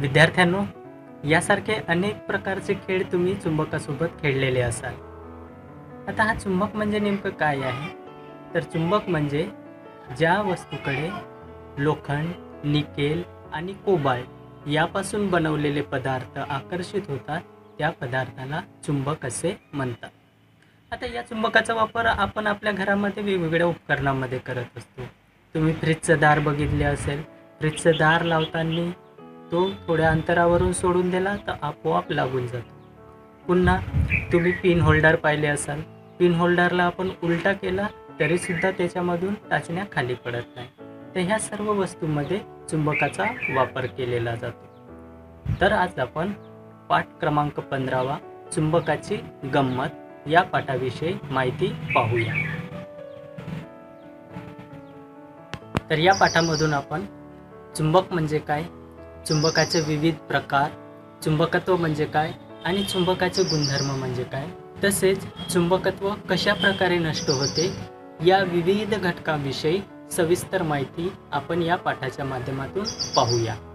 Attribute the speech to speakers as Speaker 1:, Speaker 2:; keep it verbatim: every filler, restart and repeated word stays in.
Speaker 1: विद्यार्थ्यांनो, यासारखे अनेक प्रकारचे खेळ तुम्ही चुंबकासोबत खेळलेले असाल. आता हा चुंबक म्हणजे नेमकं काय आहे? तर चुंबक म्हणजे ज्या वस्तूकडे लोखंड, निकेल आणि कोबाल्ट यापासून बनवलेले पदार्थ आकर्षित होतात, त्या पदार्थाला चुंबक असे म्हणतात. आता या चुंबकाचा वापर आपण आपल्या घरामध्ये वेगवेगळ्या उपकरणांमध्ये करत असतो. तुम्ही फ्रीजचं दार बघितले असेल. फ्रीजचं दार लावताना तो थोड्या अंतरावरून सोडून दिला तर आपोआप लागून जातो. पुन्हा तुम्ही पिन होल्डर पाहिले असाल. पिन होल्डरला आपण उलटा केला तरीसुद्धा त्याच्यामधून टाचण्या खाली पडत नाही. तर ह्या सर्व वस्तूंमध्ये चुंबकाचा वापर केलेला जातो. तर आज आपण पाठ क्रमांक पंधरावा चुंबकाची गंमत या पाठाविषयी माहिती पाहूया. तर या पाठामधून आपण चुंबक म्हणजे काय, चुंबकाचे विविध प्रकार, चुंबकत्व म्हणजे काय आणि चुंबकाचे गुणधर्म म्हणजे काय, तसेच चुंबकत्व कशा प्रकारे नष्ट होते या विविध घटकांविषयी सविस्तर माहिती आपण या पाठाच्या माध्यमातून पाहूया.